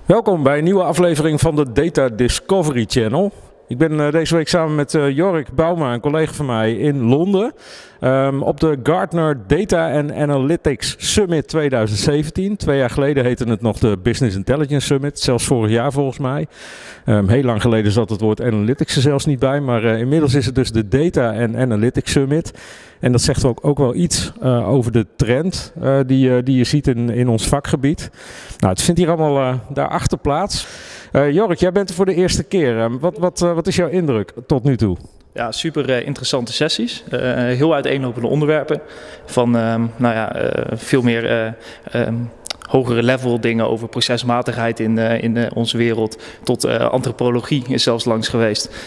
Welkom bij een nieuwe aflevering van de Data Discovery Channel. Ik ben deze week samen met Jorik Bouma, een collega van mij, in Londen. Op de Gartner Data and Analytics Summit 2017. 2 jaar geleden heette het nog de Business Intelligence Summit. Zelfs vorig jaar volgens mij. Heel lang geleden zat het woord analytics er zelfs niet bij. Maar inmiddels is het dus de Data and Analytics Summit. En dat zegt ook wel iets over de trend die je ziet in ons vakgebied. Nou, het vindt hier allemaal daarachter plaats. Jorik, jij bent er voor de eerste keer. Wat is jouw indruk tot nu toe? Ja, super interessante sessies. Heel uiteenlopende onderwerpen. Van veel meer hogere level dingen over procesmatigheid in onze wereld. Tot antropologie is zelfs langs geweest.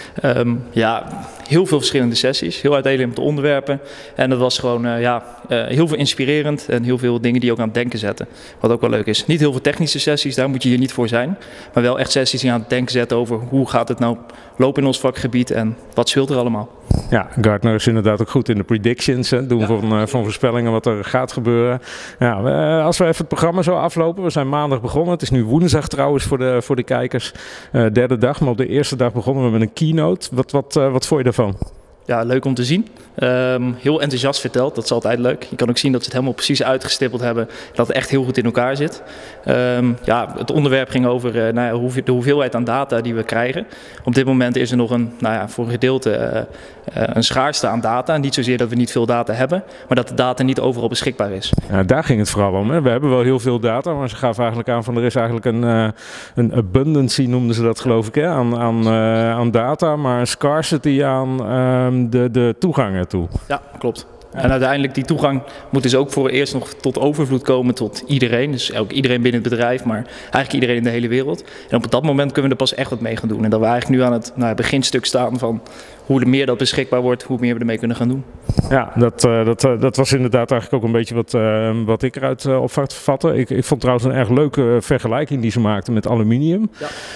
Heel veel verschillende sessies. Heel uiteenlopende onderwerpen. En dat was gewoon heel veel inspirerend. En heel veel dingen die ook aan het denken zetten. Wat ook wel leuk is. Niet heel veel technische sessies, daar moet je hier niet voor zijn. Maar wel echt sessies die aan het denken zetten over hoe gaat het nou lopen in ons vakgebied. En wat speelt er allemaal. Ja, Gartner is inderdaad ook goed in de predictions. Doen van voorspellingen wat er gaat gebeuren. Ja, als we even het programma zo aflopen. We zijn maandag begonnen. Het is nu woensdag trouwens voor de kijkers. Derde dag. Maar op de eerste dag begonnen we met een keynote. Wat vond je daarvan? Ja, leuk om te zien. Heel enthousiast verteld, dat is altijd leuk. Je kan ook zien dat ze het helemaal precies uitgestippeld hebben. Dat het echt heel goed in elkaar zit. Het onderwerp ging over de hoeveelheid aan data die we krijgen. Op dit moment is er nog voor een gedeelte een schaarste aan data. Niet zozeer dat we niet veel data hebben, maar dat de data niet overal beschikbaar is. Ja, daar ging het vooral om. Hè. We hebben wel heel veel data, maar ze gaven eigenlijk aan van er is eigenlijk een abundancy, noemden ze dat geloof ik, hè, aan data. Maar een scarcity aan de toegang ertoe. Ja, klopt. En uiteindelijk die toegang moet dus ook voor eerst nog tot overvloed komen tot iedereen. Dus ook iedereen binnen het bedrijf, maar eigenlijk iedereen in de hele wereld. En op dat moment kunnen we er pas echt wat mee gaan doen. En dat we eigenlijk nu aan het beginstuk staan van hoe meer dat beschikbaar wordt, hoe meer we ermee kunnen gaan doen. Ja, dat was inderdaad eigenlijk ook een beetje wat ik eruit opvatte. Ik vond trouwens een erg leuke vergelijking die ze maakten met aluminium.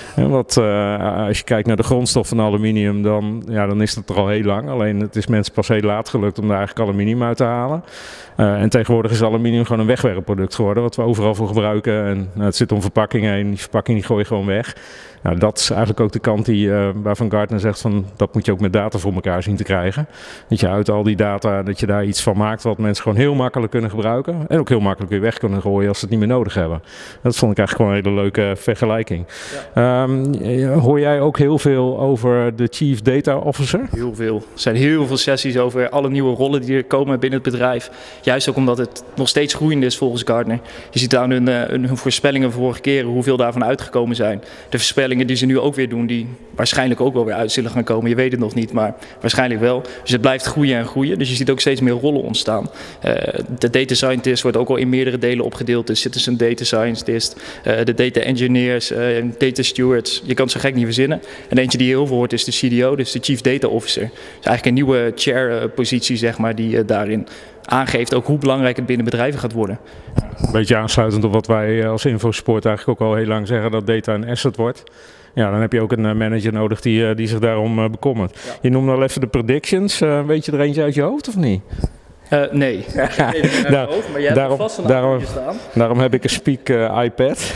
Ja. Als je kijkt naar de grondstof van aluminium, dan is dat er al heel lang. Alleen het is mensen pas heel laat gelukt om daar eigenlijk aluminium uit te halen. En tegenwoordig is aluminium gewoon een wegwerpproduct geworden, wat we overal voor gebruiken. En het zit om verpakkingen heen, die verpakking die gooi je gewoon weg. Nou, dat is eigenlijk ook de kant waarvan Gartner zegt van dat moet je ook met data voor elkaar zien te krijgen. Dat je uit al die data, dat je daar iets van maakt wat mensen gewoon heel makkelijk kunnen gebruiken. En ook heel makkelijk weer weg kunnen gooien als ze het niet meer nodig hebben. Dat vond ik eigenlijk gewoon een hele leuke vergelijking. Ja. Hoor jij ook heel veel over de Chief Data Officer? Heel veel. Er zijn heel veel sessies over alle nieuwe rollen die er komen binnen het bedrijf. Juist ook omdat het nog steeds groeiend is volgens Gartner. Je ziet aan hun voorspellingen vorige keren hoeveel daarvan uitgekomen zijn. De voorspellingen die ze nu ook weer doen, die waarschijnlijk ook wel weer uit zullen gaan komen. Je weet het nog niet, maar waarschijnlijk wel. Dus het blijft groeien en groeien. Dus je ziet ook steeds meer rollen ontstaan. De data scientist wordt ook al in meerdere delen opgedeeld. De citizen data scientist, de data engineers, data stewards. Je kan het zo gek niet verzinnen. En eentje die heel veel hoort is de CDO, dus de Chief Data Officer. Dus eigenlijk een nieuwe chair-positie, zeg maar, die daarin aangeeft ook hoe belangrijk het binnen bedrijven gaat worden. Een beetje aansluitend op wat wij als Infosport eigenlijk ook al heel lang zeggen, dat data een asset wordt. Ja, dan heb je ook een manager nodig die zich daarom bekommert. Ja. Je noemde al even de predictions. Weet je er eentje uit je hoofd of niet? Nee, maar jij hebt vast een aantal staan. Daarom heb ik een Speak iPad.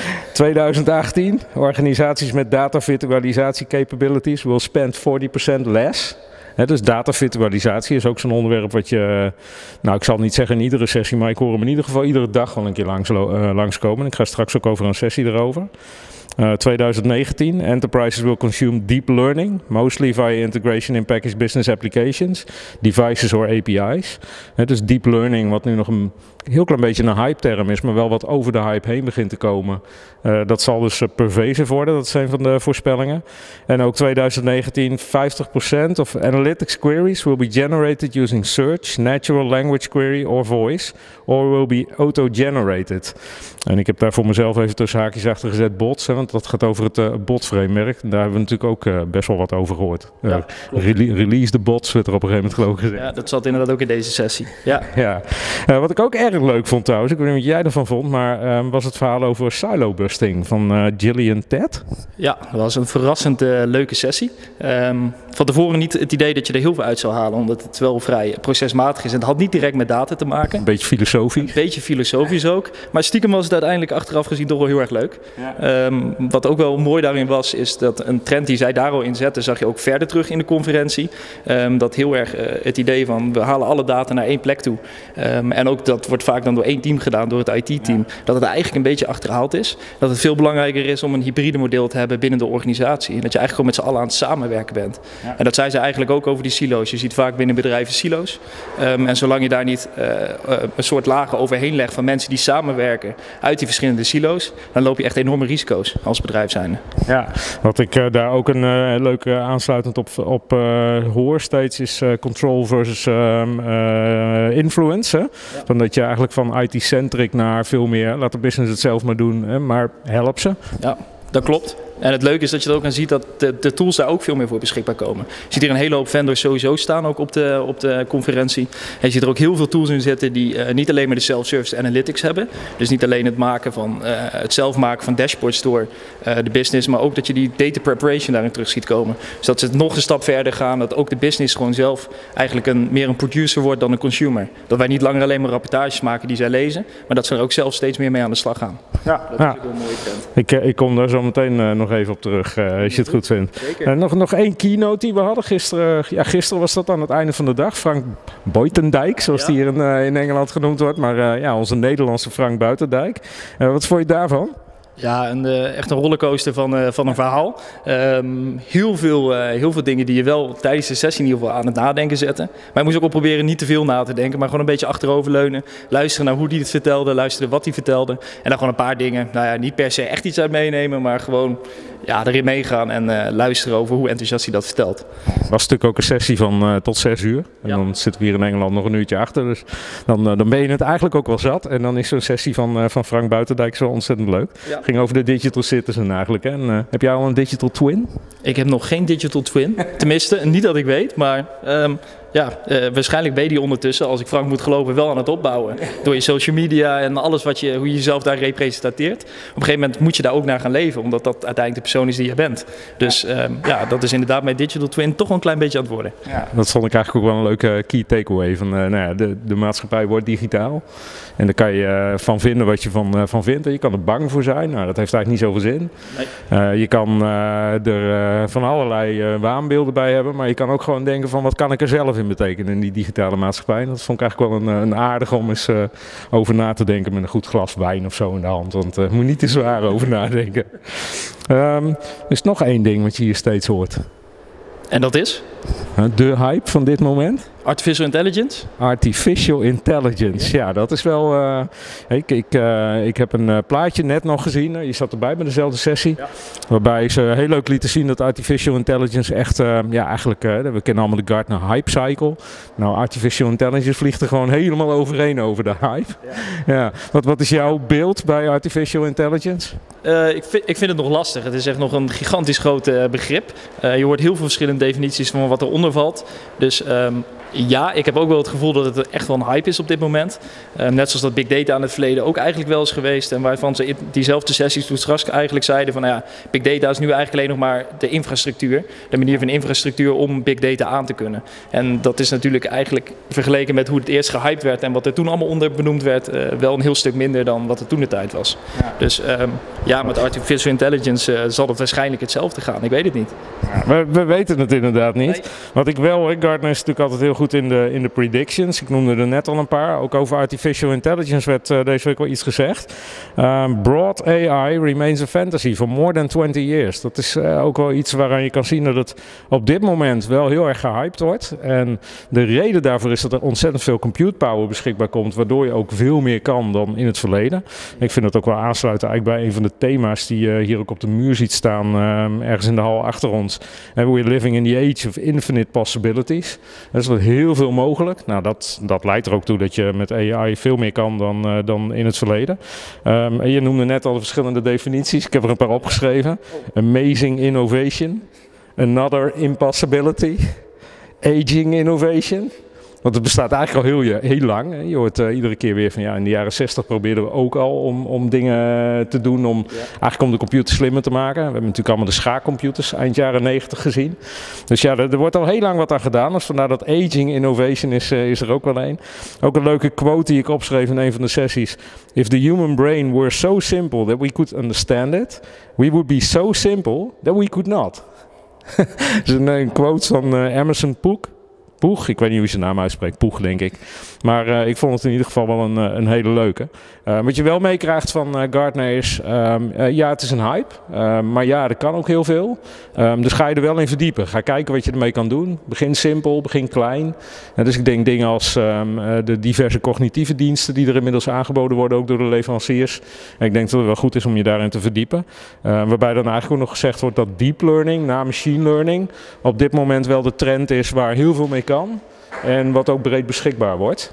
2018, organisaties met data virtualisatie capabilities will spend 40% less. Dus data-virtualisatie is ook zo'n onderwerp wat je, ik zal niet zeggen in iedere sessie, maar ik hoor hem in ieder geval iedere dag wel een keer langskomen. Ik ga straks ook over een sessie erover. 2019, enterprises will consume deep learning, mostly via integration in packaged business applications, devices or API's. Dus deep learning, wat nu nog een heel klein beetje een hype-term is, maar wel wat over de hype heen begint te komen. Dat zal dus pervasive worden, dat is een van de voorspellingen. En ook 2019, 50% of analytics queries will be generated using search, natural language query or voice, or will be auto-generated. En ik heb daar voor mezelf even tussen haakjes achter gezet bots, want want dat gaat over het bot-framework. Daar hebben we natuurlijk ook best wel wat over gehoord. Release the bots, werd er op een gegeven moment geloof ik gezegd. Ja, dat zat inderdaad ook in deze sessie. Ja. Wat ik ook erg leuk vond trouwens, ik weet niet wat jij ervan vond, maar was het verhaal over silo-busting van Gillian Tett. Ja, dat was een verrassend leuke sessie. Van tevoren niet het idee dat je er heel veel uit zou halen, omdat het wel vrij procesmatig is. En het had niet direct met data te maken. Een beetje filosofisch. Een beetje filosofisch ook. Maar stiekem was het uiteindelijk achteraf gezien toch wel heel erg leuk. Ja. Wat ook wel mooi daarin was, is dat een trend die zij daar al in zetten, zag je ook verder terug in de conferentie. Dat heel erg het idee van we halen alle data naar één plek toe. En ook dat wordt vaak dan door één team gedaan, door het IT-team. Dat het eigenlijk een beetje achterhaald is. Dat het veel belangrijker is om een hybride model te hebben binnen de organisatie. En dat je eigenlijk gewoon met z'n allen aan het samenwerken bent. Ja. En dat zei ze eigenlijk ook over die silo's. Je ziet vaak binnen bedrijven silo's. En zolang je daar niet een soort lagen overheen legt van mensen die samenwerken uit die verschillende silo's, dan loop je echt enorme risico's als bedrijf zijnde. Ja, wat ik daar ook een leuke aansluitend op hoor steeds is control versus influence. Hè? Ja. Van dat je eigenlijk van IT-centric naar veel meer, laat de business het zelf maar doen, hè, maar help ze. Ja, dat klopt. En het leuke is dat je er ook aan ziet dat de tools daar ook veel meer voor beschikbaar komen. Je ziet hier een hele hoop vendors sowieso staan ook op de conferentie. En je ziet er ook heel veel tools in zitten die niet alleen maar de self-service analytics hebben. Dus niet alleen het zelf maken van dashboards door de business, maar ook dat je die data preparation daarin terug ziet komen. Dus dat ze het nog een stap verder gaan, dat ook de business gewoon zelf eigenlijk meer een producer wordt dan een consumer. Dat wij niet langer alleen maar rapportages maken die zij lezen, maar dat ze er ook zelf steeds meer mee aan de slag gaan. Ja, dat is ook wel een mooie trend. Ik kom daar zo meteen nog even op terug, als je het goed vindt. Nog één keynote die we hadden gisteren. Ja, gisteren was dat aan het einde van de dag. Frank Buitendijk, zoals die hier in Engeland genoemd wordt. Maar onze Nederlandse Frank Buitendijk. Wat vond je daarvan? Ja, echt een rollercoaster van een verhaal. Heel veel dingen die je wel tijdens de sessie in ieder geval aan het nadenken zetten. Maar je moest ook wel proberen niet te veel na te denken, maar gewoon een beetje achteroverleunen. Luisteren naar hoe hij het vertelde, luisteren wat hij vertelde. En dan gewoon een paar dingen, niet per se echt iets uit meenemen, maar gewoon erin meegaan en luisteren over hoe enthousiast hij dat vertelt. Het was natuurlijk ook een sessie van tot 6 uur. En dan zitten we hier in Engeland nog een uurtje achter. Dus dan ben je het eigenlijk ook wel zat. En dan is zo'n sessie van Frank Buitendijk zo ontzettend leuk. Ja. Ging over de digital citizen eigenlijk. Hè? En, heb jij al een digital twin? Ik heb nog geen digital twin. Tenminste, niet dat ik weet. Maar waarschijnlijk ben je die ondertussen, als ik Frank moet geloven, wel aan het opbouwen. Door je social media en alles hoe je jezelf daar representeert. Op een gegeven moment moet je daar ook naar gaan leven. Omdat dat uiteindelijk de persoon is die je bent. Dus dat is inderdaad mijn digital twin toch wel een klein beetje aan het worden. Ja. Dat vond ik eigenlijk ook wel een leuke key takeaway. Van, de maatschappij wordt digitaal. En daar kan je van vinden wat je van vindt. En je kan er bang voor zijn. Nou, dat heeft eigenlijk niet zoveel zin. Nee. Je kan er van allerlei waanbeelden bij hebben. Maar je kan ook gewoon denken van wat kan ik er zelf in betekenen in die digitale maatschappij. En dat vond ik eigenlijk wel een aardig om eens over na te denken met een goed glas wijn of zo in de hand. Want je moet niet te zwaar over nadenken. Er is nog één ding wat je hier steeds hoort. En dat is? De hype van dit moment? Artificial intelligence? Artificial intelligence, ja, dat is wel... Ik heb een plaatje net nog gezien, je zat erbij bij dezelfde sessie, waarbij ze heel leuk lieten zien dat artificial intelligence echt, eigenlijk, we kennen allemaal de Gartner hype cycle. Nou, artificial intelligence vliegt er gewoon helemaal overheen over de hype. Ja. Wat is jouw beeld bij artificial intelligence? Ik vind het nog lastig. Het is echt nog een gigantisch groot begrip. Je hoort heel veel verschillende definities van wat eronder valt. Dus ik heb ook wel het gevoel dat het echt wel een hype is op dit moment. Net zoals dat big data aan het verleden ook eigenlijk wel is geweest. En waarvan ze in diezelfde sessies toen straks eigenlijk zeiden van big data is nu eigenlijk alleen nog maar de infrastructuur. De manier van infrastructuur om big data aan te kunnen. En dat is natuurlijk eigenlijk vergeleken met hoe het eerst gehyped werd en wat er toen allemaal onder benoemd werd, wel een heel stuk minder dan wat er toen de tijd was. Ja. Dus met artificial intelligence zal het waarschijnlijk hetzelfde gaan. Ik weet het niet. Ja, we weten het inderdaad niet. Nee. Wat ik wel, Gartner is natuurlijk altijd heel goed in de predictions. Ik noemde er net al een paar. Ook over artificial intelligence werd deze week wel iets gezegd. Broad AI remains a fantasy for more than 20 years. Dat is ook wel iets waaraan je kan zien dat het op dit moment wel heel erg gehyped wordt. En de reden daarvoor is dat er ontzettend veel compute power beschikbaar komt, waardoor je ook veel meer kan dan in het verleden. Ik vind dat ook wel aansluiten eigenlijk bij een van de thema's die je hier ook op de muur ziet staan, ergens in de hal achter ons. We're living in the age of infinite possibilities. Dat is heel veel mogelijk. Nou, dat leidt er ook toe dat je met AI veel meer kan dan in het verleden. En je noemde net al de verschillende definities. Ik heb er een paar opgeschreven. Amazing innovation. Another impossibility. Aging innovation. Want het bestaat eigenlijk al heel lang. Hè. Je hoort iedere keer weer van in de jaren 60 probeerden we ook al om dingen te doen. Eigenlijk om de computer slimmer te maken. We hebben natuurlijk allemaal de schaakcomputers eind jaren 90 gezien. Dus ja, er wordt al heel lang wat aan gedaan. Dus vandaar dat aging innovation is er ook wel een. Ook een leuke quote die ik opschreef in een van de sessies. If the human brain were so simple that we could understand it, we would be so simple that we could not. Dat is een quote van Emerson Poeg, ik weet niet hoe je zijn naam uitspreekt, Poeg denk ik. Maar ik vond het in ieder geval wel een hele leuke. Wat je wel meekrijgt van Gartner is, het is een hype. Maar ja, er kan ook heel veel. Dus ga je er wel in verdiepen. Ga kijken wat je ermee kan doen. Begin simpel, begin klein. Dus ik denk dingen als de diverse cognitieve diensten die er inmiddels aangeboden worden, ook door de leveranciers. En ik denk dat het wel goed is om je daarin te verdiepen. Waarbij dan eigenlijk ook nog gezegd wordt dat deep learning na machine learning op dit moment wel de trend is waar heel veel mee kan. En wat ook breed beschikbaar wordt.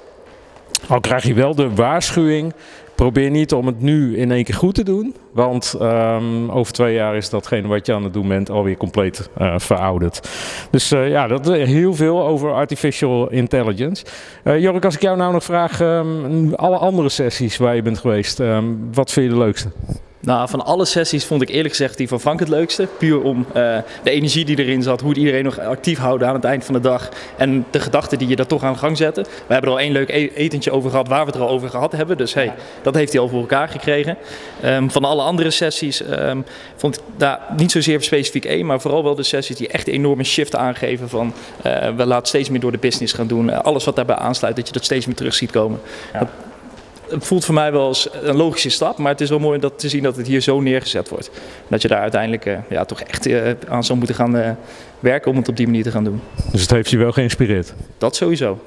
Al krijg je wel de waarschuwing. Probeer niet om het nu in één keer goed te doen. Want over 2 jaar is datgene wat je aan het doen bent alweer compleet verouderd. Dus dat heel veel over artificial intelligence. Jorik, als ik jou nou nog vraag, alle andere sessies waar je bent geweest, wat vind je de leukste? Nou, van alle sessies vond ik eerlijk gezegd die van Frank het leukste. Puur om de energie die erin zat, hoe het iedereen nog actief houden aan het eind van de dag. En de gedachten die je daar toch aan de gang zetten. We hebben er al 1 leuk etentje over gehad waar we het er al over gehad hebben. Dus dat heeft hij al voor elkaar gekregen. Van alle andere sessies vond ik daar niet zozeer specifiek één. Maar vooral wel de sessies die echt een enorme shift aangeven van we laten steeds meer door de business gaan doen. Alles wat daarbij aansluit, dat je dat steeds meer terug ziet komen. Ja. Het voelt voor mij wel als een logische stap, maar het is wel mooi om te zien dat het hier zo neergezet wordt. Dat je daar uiteindelijk toch echt aan zou moeten gaan werken om het op die manier te gaan doen. Dus het heeft je wel geïnspireerd? Dat sowieso.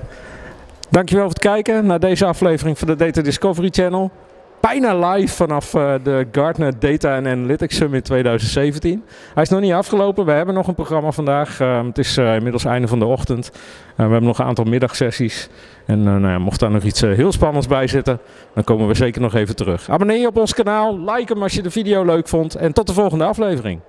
Dankjewel voor het kijken naar deze aflevering van de Data Discovery Channel. Bijna live vanaf de Gartner Data and Analytics Summit 2017. Hij is nog niet afgelopen, we hebben nog een programma vandaag. Het is inmiddels einde van de ochtend. We hebben nog een aantal middagsessies. En mocht daar nog iets heel spannends bij zitten, dan komen we zeker nog even terug. Abonneer je op ons kanaal, like hem als je de video leuk vond en tot de volgende aflevering.